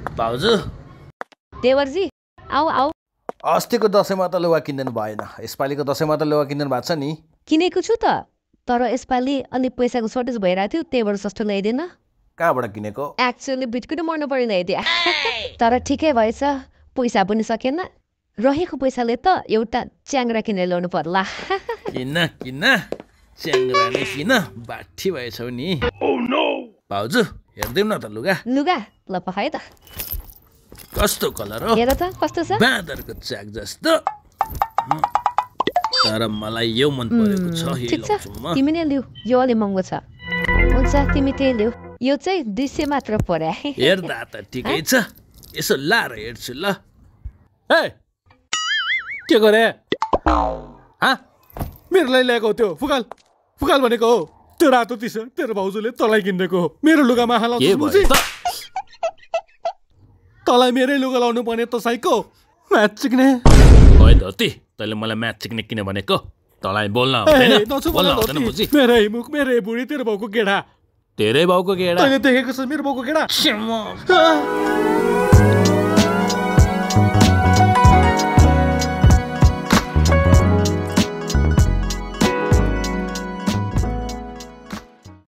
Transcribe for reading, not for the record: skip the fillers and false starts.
भाउजू देवरजी आऊ आऊ अस्तिको दसैँमा त लुगा किन्दिनु भएन यसपालिको दसैँमा त लुगा किन्दिनु भएको छ नि किनेको छु त तर यसपालि अलि पैसाको सर्टेज भइरहेको थियो त्यही भएर सस्तो ल्याइदिएन कहाँबाट किनेको एक्चुअली बिटकुट मर्नु पर्यो ल्याइदिए तर ठिकै भएछ पैसा पनि सकेन रहेको पैसाले त एउटा च्याङ्ग्रा किनेर ल्याउनु पर्ला किन किन च्याङ्ग्रा नै किन बाठी भएछौ नि भाउजू हेर्दैम न त लुगा लुगा ल पखाए त कस्तो कलर हो हेर त कस्तो छ बाँदरको च्याक जस्तो तर मलाई यो मन परेको छ ठिक छ तिमी नै लिऊ यो अलि महँगो छ हुन्छ तिमी त्यही लिऊ यो चाहिँ 200 मात्र पर्या हेर्दा त ठिकै छ यसो लाएर हेर्छु ल ए के गरे मेरो लागि ल्याएको त्यो फुकाल फुकाल भनेको हो त्यो रातो टी सर्ट तेरो भाउजूले तँलाई किनेको हो मेरो लुगामा हालाउँछ तँलाई मेरै लुगा लाउनु पर्ने त साइको म्याच सिक्ने ओइ धोती तैँले मलाई म्याच सिक्ने किन भनेको तँलाई बोल्न आउँदैन मेरै मुख मेरै बुढी तेरो बाउको गेडा तेरै बाउको गेडा तैँले देखेको छ मेरो बाउको गेडा